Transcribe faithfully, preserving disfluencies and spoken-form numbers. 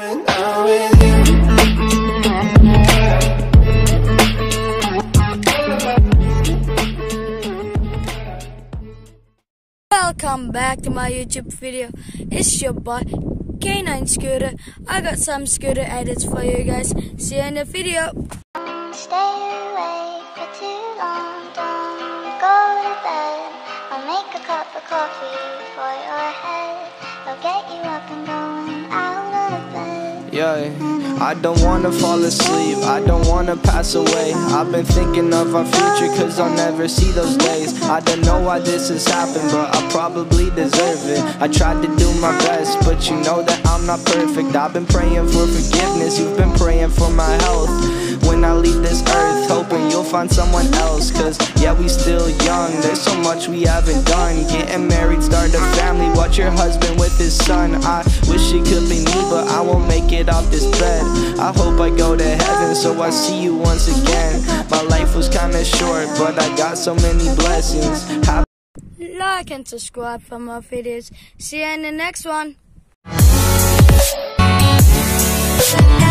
going out with you. Welcome back to my YouTube video. It's your boy K nine Scooter. I got some scooter edits for you guys. See you in the video. Stay awake for too long, don't go to bed. I'll make a cup of coffee for your head. I'll get you up and going out of bed. Yeah, I don't wanna fall asleep, I don't wanna pass away. I've been thinking of our future cause I'll never see those days. I don't know why this has happened, but I probably deserve it. I tried to do my best, but you know that I'm not perfect. I've been praying for forgiveness, you've been praying for my health. When I leave this earth, hoping you'll find someone else. Cause yeah, we still young, there's so much we haven't done. Getting married, start a family, watch your husband with his son. I wish it could be me, but I won't make it off this bed. I hope I go to heaven, so I see you once again. My life was kinda short, but I got so many blessings. Have Like and subscribe for more videos. See you in the next one.